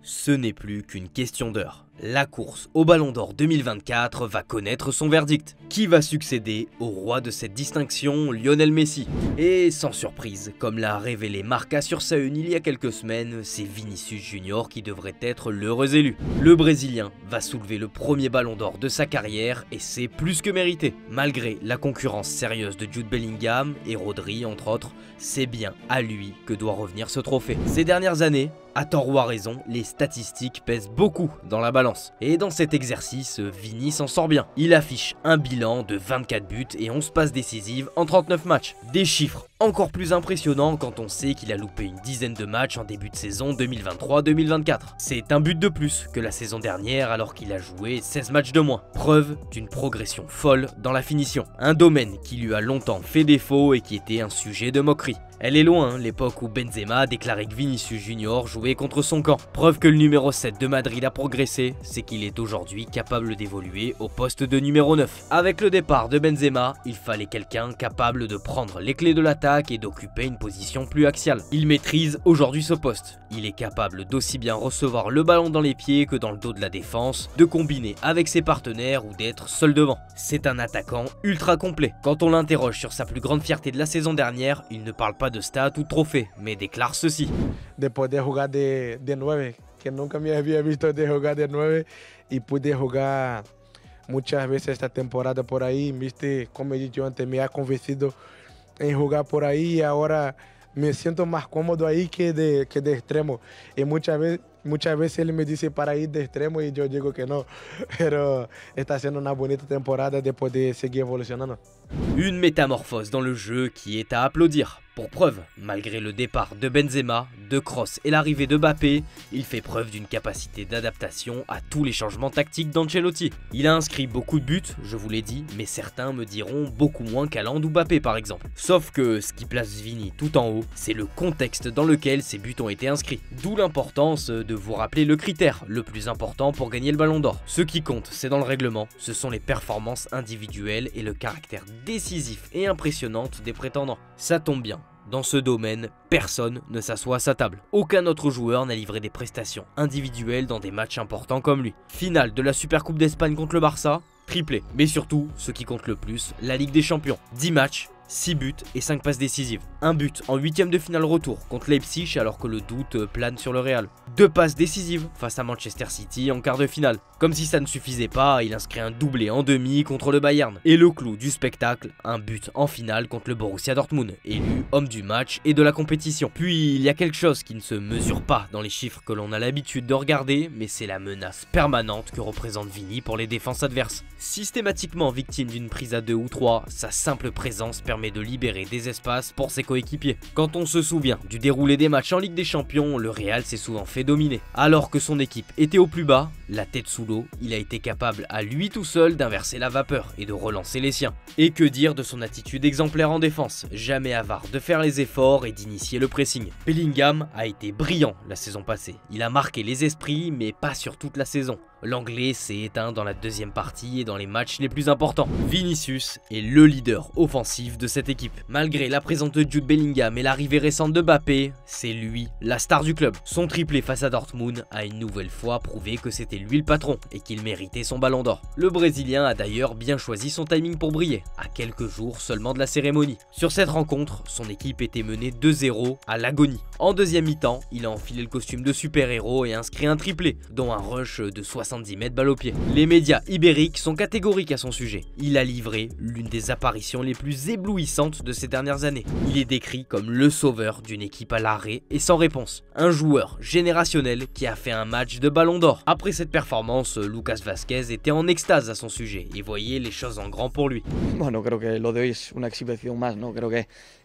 Ce n'est plus qu'une question d'heure. La course au Ballon d'Or 2024 va connaître son verdict. Qui va succéder au roi de cette distinction, Lionel Messi? Et sans surprise, comme l'a révélé Marca sur sa une il y a quelques semaines, c'est Vinicius Junior qui devrait être l'heureux élu. Le Brésilien va soulever le premier Ballon d'Or de sa carrière et c'est plus que mérité. Malgré la concurrence sérieuse de Jude Bellingham et Rodri entre autres, c'est bien à lui que doit revenir ce trophée. Ces dernières années, à tort ou à raison, les statistiques pèsent beaucoup dans la balance. Et dans cet exercice, Vini s'en sort bien. Il affiche un bilan de 24 buts et 11 passes décisives en 39 matchs. Des chiffres encore plus impressionnants quand on sait qu'il a loupé une dizaine de matchs en début de saison 2023-2024. C'est un but de plus que la saison dernière alors qu'il a joué 16 matchs de moins. Preuve d'une progression folle dans la finition. Un domaine qui lui a longtemps fait défaut et qui était un sujet de moquerie. Elle est loin, l'époque où Benzema a déclaré que Vinicius Junior jouait contre son camp. Preuve que le numéro 7 de Madrid a progressé, c'est qu'il est aujourd'hui capable d'évoluer au poste de numéro 9. Avec le départ de Benzema, il fallait quelqu'un capable de prendre les clés de l'attaque et d'occuper une position plus axiale. Il maîtrise aujourd'hui ce poste. Il est capable d'aussi bien recevoir le ballon dans les pieds que dans le dos de la défense, de combiner avec ses partenaires ou d'être seul devant. C'est un attaquant ultra complet. Quand on l'interroge sur sa plus grande fierté de la saison dernière, il ne parle pas de stats ou de trophées, mais déclare ceci. De poder jugar de 9, que nunca me había visto de jugar de 9 y pude jugar muchas veces esta temporada por ahí, viste, como he dicho antes, me ha convencido en jugar por ahí y ahora me siento más cómodo ahí que de extremo. Y muchas veces él me dice para ir de extremo y yo digo que no, pero está haciendo una bonita temporada de poder seguir evolucionando. Une métamorphose dans le jeu qui est à applaudir. Pour preuve, malgré le départ de Benzema, de Kroos et l'arrivée de Mbappé, il fait preuve d'une capacité d'adaptation à tous les changements tactiques d'Ancelotti. Il a inscrit beaucoup de buts, je vous l'ai dit, mais certains me diront beaucoup moins qu'Haaland ou Mbappé par exemple. Sauf que ce qui place Vini tout en haut, c'est le contexte dans lequel ces buts ont été inscrits. D'où l'importance de vous rappeler le critère le plus important pour gagner le Ballon d'Or. Ce qui compte, c'est dans le règlement, ce sont les performances individuelles et le caractère décisif et impressionnant des prétendants. Ça tombe bien. Dans ce domaine, personne ne s'assoit à sa table. Aucun autre joueur n'a livré des prestations individuelles dans des matchs importants comme lui. Finale de la Supercoupe d'Espagne contre le Barça, triplé. Mais surtout, ce qui compte le plus, la Ligue des Champions. 10 matchs, 6 buts et 5 passes décisives. Un but en 8ème de finale retour contre Leipzig alors que le doute plane sur le Real. 2 passes décisives face à Manchester City en quart de finale. Comme si ça ne suffisait pas, il inscrit un doublé en demi contre le Bayern. Et le clou du spectacle, un but en finale contre le Borussia Dortmund, élu homme du match et de la compétition. Puis il y a quelque chose qui ne se mesure pas dans les chiffres que l'on a l'habitude de regarder, mais c'est la menace permanente que représente Vini pour les défenses adverses. Systématiquement victime d'une prise à 2 ou 3, sa simple présence permet de libérer des espaces pour ses coéquipiers. Quand on se souvient du déroulé des matchs en Ligue des Champions, le Real s'est souvent fait dominer. Alors que son équipe était au plus bas, la tête sous l'eau, il a été capable à lui tout seul d'inverser la vapeur et de relancer les siens. Et que dire de son attitude exemplaire en défense, jamais avare de faire les efforts et d'initier le pressing. Bellingham a été brillant la saison passée. Il a marqué les esprits mais pas sur toute la saison. L'anglais s'est éteint dans la deuxième partie et dans les matchs les plus importants. Vinicius est le leader offensif de cette équipe. Malgré la présence de Jude Bellingham et l'arrivée récente de Mbappé, c'est lui la star du club. Son triplé face à Dortmund a une nouvelle fois prouvé que c'était lui le patron et qu'il méritait son Ballon d'Or. Le Brésilien a d'ailleurs bien choisi son timing pour briller, à quelques jours seulement de la cérémonie. Sur cette rencontre, son équipe était menée 2-0 à l'agonie. En deuxième mi-temps, il a enfilé le costume de super-héros et inscrit un triplé, dont un rush de 70 mètres balle au pied. Les médias ibériques sont catégoriques à son sujet. Il a livré l'une des apparitions les plus éblouissantes de ces dernières années. Il est décrit comme le sauveur d'une équipe à l'arrêt et sans réponse. Un joueur générationnel qui a fait un match de Ballon d'Or. Après cette performance, Lucas Vázquez était en extase à son sujet et voyait les choses en grand pour lui. Bueno, creo que lo de hoy es una exhibición más, ¿no? Creo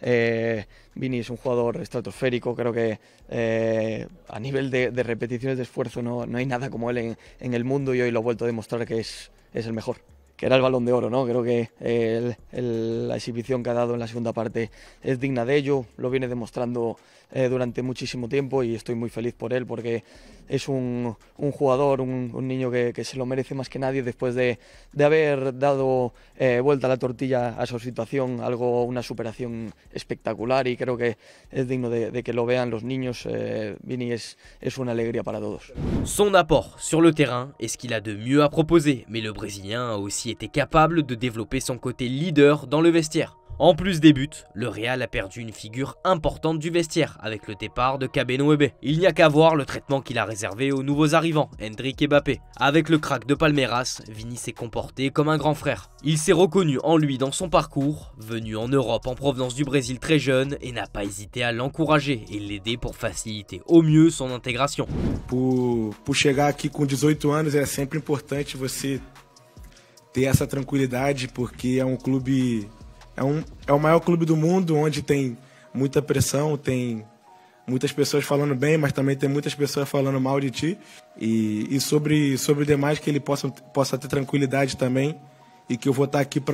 que Vini es un jugador estratosférico, creo que a nivel de repeticiones de esfuerzo no hay nada como él en el mundo y hoy lo ha vuelto a demostrar que es el mejor. Que era el Balón de Oro, ¿no? Creo que la exhibición que ha dado en la segunda parte es digna de ello, lo viene demostrando durante muchísimo tiempo y estoy muy feliz por él porque es un jugador, un niño que se lo merece más que nadie después de haber dado vuelta a la tortilla a su situación, una superación espectacular, y creo que es digno de que lo vean los niños. Vini es una alegría para todos. Son apport sur le terrain est ce qu'il a de mieux à proposer, mais le Brésilien a aussi été capable de développer son côté leader dans le vestiaire. En plus des buts, le Real a perdu une figure importante du vestiaire avec le départ de Cabeno-Ebe. Il n'y a qu'à voir le traitement qu'il a réservé aux nouveaux arrivants, Endrick et Mbappé. Avec le crack de Palmeiras, Vini s'est comporté comme un grand frère. Il s'est reconnu en lui dans son parcours, venu en Europe en provenance du Brésil très jeune, et n'a pas hésité à l'encourager et l'aider pour faciliter au mieux son intégration. Por chegar aqui com 18 anos é sempre importante você ter essa tranquilidade, porque é um clube... É o maior clube do mundo, onde tem muita pressão, tem muitas pessoas falando bem, mas também tem muitas pessoas falando mal de ti. E sobre o demais, que ele possa ter tranquilidade também, et que je vais être là pour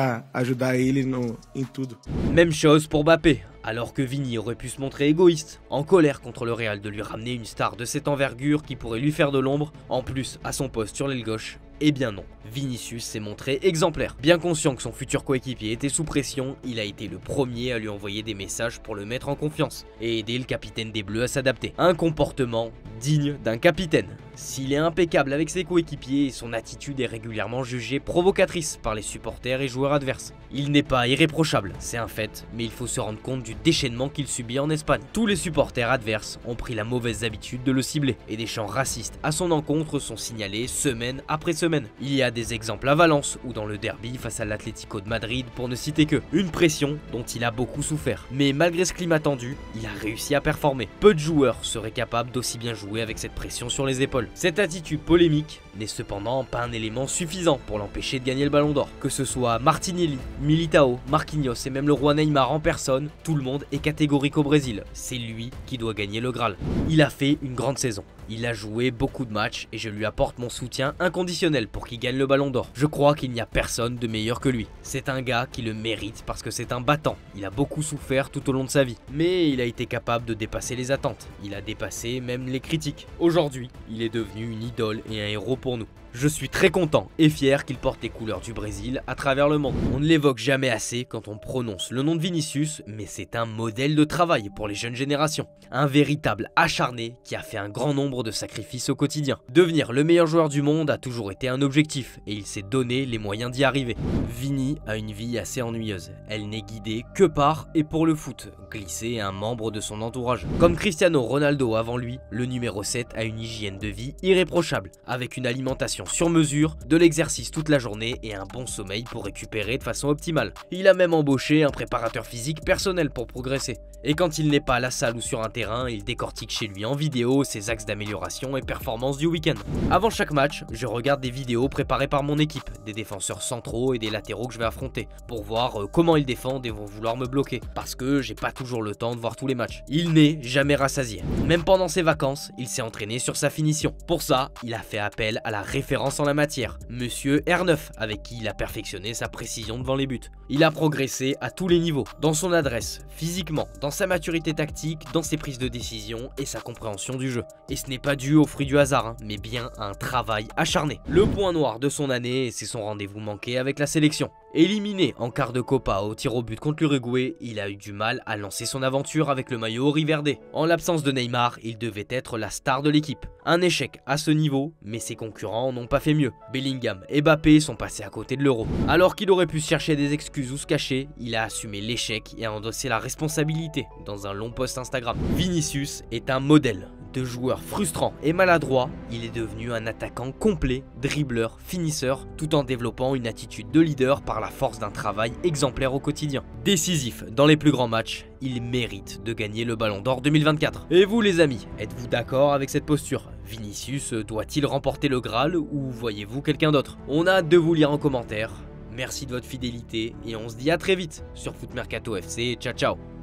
aider lui en tout. Même chose pour Mbappé. Alors que Vini aurait pu se montrer égoïste, en colère contre le Real de lui ramener une star de cette envergure qui pourrait lui faire de l'ombre, en plus à son poste sur l'aile gauche, eh bien non, Vinicius s'est montré exemplaire. Bien conscient que son futur coéquipier était sous pression, il a été le premier à lui envoyer des messages pour le mettre en confiance et aider le capitaine des Bleus à s'adapter. Un comportement digne d'un capitaine. S'il est impeccable avec ses coéquipiers, son attitude est régulièrement jugée provocatrice par les supporters et joueurs adverses. Il n'est pas irréprochable, c'est un fait, mais il faut se rendre compte du déchaînement qu'il subit en Espagne. Tous les supporters adverses ont pris la mauvaise habitude de le cibler, et des chants racistes à son encontre sont signalés semaine après semaine. Il y a des exemples à Valence ou dans le derby face à l'Atlético de Madrid pour ne citer que. Une pression dont il a beaucoup souffert, mais malgré ce climat tendu, il a réussi à performer. Peu de joueurs seraient capables d'aussi bien jouer avec cette pression sur les épaules. Cette attitude polémique n'est cependant pas un élément suffisant pour l'empêcher de gagner le Ballon d'Or. Que ce soit Martinelli, Militao, Marquinhos et même le roi Neymar en personne, tout le monde est catégorique au Brésil. C'est lui qui doit gagner le Graal. Il a fait une grande saison. Il a joué beaucoup de matchs et je lui apporte mon soutien inconditionnel pour qu'il gagne le Ballon d'Or. Je crois qu'il n'y a personne de meilleur que lui. C'est un gars qui le mérite parce que c'est un battant. Il a beaucoup souffert tout au long de sa vie. Mais il a été capable de dépasser les attentes. Il a dépassé même les critiques. Aujourd'hui, il est devenu une idole et un héros pour nous. Je suis très content et fier qu'il porte les couleurs du Brésil à travers le monde. On ne l'évoque jamais assez quand on prononce le nom de Vinicius, mais c'est un modèle de travail pour les jeunes générations. Un véritable acharné qui a fait un grand nombre de sacrifices au quotidien. Devenir le meilleur joueur du monde a toujours été un objectif et il s'est donné les moyens d'y arriver. Vini a une vie assez ennuyeuse. Elle n'est guidée que par et pour le foot, glissé un membre de son entourage. Comme Cristiano Ronaldo avant lui, le numéro 7 a une hygiène de vie irréprochable, avec une alimentation sur mesure, de l'exercice toute la journée et un bon sommeil pour récupérer de façon optimale. Il a même embauché un préparateur physique personnel pour progresser. Et quand il n'est pas à la salle ou sur un terrain, il décortique chez lui en vidéo ses axes d'amélioration et performances du week-end. Avant chaque match, je regarde des vidéos préparées par mon équipe, des défenseurs centraux et des latéraux que je vais affronter, pour voir comment ils défendent et vont vouloir me bloquer, parce que j'ai pas toujours le temps de voir tous les matchs. Il n'est jamais rassasié. Même pendant ses vacances, il s'est entraîné sur sa finition. Pour ça, il a fait appel à la référence en la matière, Monsieur R9, avec qui il a perfectionné sa précision devant les buts. Il a progressé à tous les niveaux, dans son adresse, physiquement, dans sa maturité tactique, dans ses prises de décision et sa compréhension du jeu. Et ce n'est pas dû au fruit du hasard, mais bien à un travail acharné. Le point noir de son année, c'est son rendez-vous manqué avec la sélection. Éliminé en quart de Copa au tir au but contre l'Uruguay, il a eu du mal à lancer son aventure avec le maillot Riverde. En l'absence de Neymar, il devait être la star de l'équipe. Un échec à ce niveau, mais ses concurrents n'ont pas fait mieux. Bellingham et Mbappé sont passés à côté de l'Euro. Alors qu'il aurait pu chercher des excuses ou se cacher, il a assumé l'échec et a endossé la responsabilité dans un long post Instagram. Vinicius est un modèle. De joueur frustrant et maladroit, il est devenu un attaquant complet, dribbleur, finisseur, tout en développant une attitude de leader par la force d'un travail exemplaire au quotidien. Décisif dans les plus grands matchs, il mérite de gagner le Ballon d'Or 2024. Et vous les amis, êtes-vous d'accord avec cette posture? Vinicius doit-il remporter le Graal ou voyez-vous quelqu'un d'autre? On a hâte de vous lire en commentaire. Merci de votre fidélité et on se dit à très vite sur Foot Mercato FC. Ciao ciao.